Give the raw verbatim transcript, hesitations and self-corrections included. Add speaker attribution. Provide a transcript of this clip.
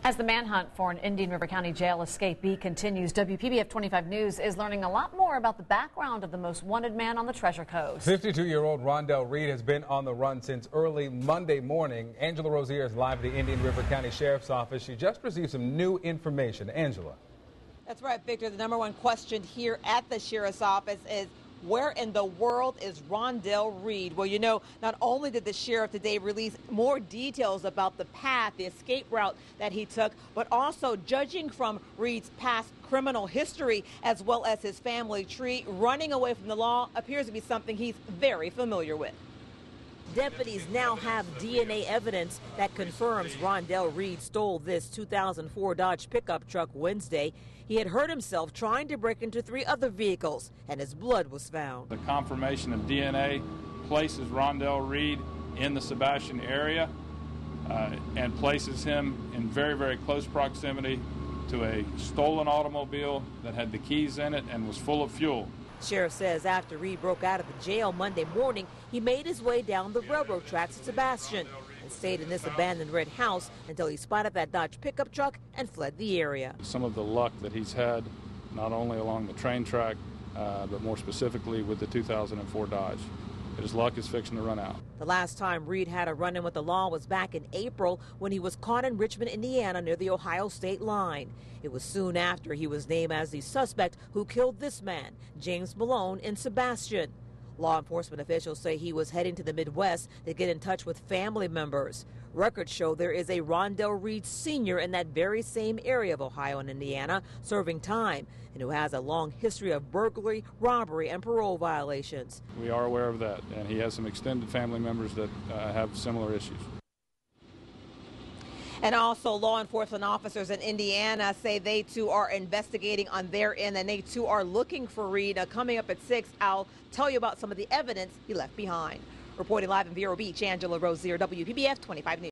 Speaker 1: As the manhunt for an Indian River County jail escapee continues, W P B F twenty-five News is learning a lot more about the background of the most wanted man on the Treasure Coast.
Speaker 2: fifty-two-year-old Rondell Reed has been on the run since early Monday morning. Angela Rozier is live at the Indian River County Sheriff's Office. She just received some new information. Angela.
Speaker 3: That's right, Victor. The number one question here at the Sheriff's Office is, where in the world is Rondell Reed? Well, you know, not only did the sheriff today release more details about the path, the escape route that he took, but also judging from Reed's past criminal history as well as his family tree, running away from the law appears to be something he's very familiar with. Deputies now have D N A evidence that confirms Rondell Reed stole this two thousand four Dodge pickup truck Wednesday. He had hurt himself trying to break into three other vehicles, and his blood was found.
Speaker 4: The confirmation of D N A places Rondell Reed in the Sebastian area uh, and places him in very, very close proximity to a stolen automobile that had the keys in it and was full of fuel.
Speaker 3: Sheriff says after Reed broke out of the jail Monday morning, he made his way down the railroad tracks to Sebastian and stayed in this abandoned red house until he spotted that Dodge pickup truck and fled the area.
Speaker 4: Some of the luck that he's had, not only along the train track, uh, but more specifically with the two thousand four Dodge. His luck is fixing to run out.
Speaker 3: The last time Reed had a run-in with the law was back in April when he was caught in Richmond, Indiana, near the Ohio state line. It was soon after he was named as the suspect who killed this man, James Malone, in Sebastian. Law enforcement officials say he was heading to the Midwest to get in touch with family members. Records show there is a Rondell Reed Senior in that very same area of Ohio and Indiana serving time and who has a long history of burglary, robbery, and parole violations.
Speaker 4: We are aware of that, and he has some extended family members that uh, have similar issues.
Speaker 3: And also, law enforcement officers in Indiana say they too are investigating on their end, and they too are looking for Reed. Now, coming up at six, I'll tell you about some of the evidence he left behind. Reporting live in Vero Beach, Angela Rozier, W P B F twenty-five News.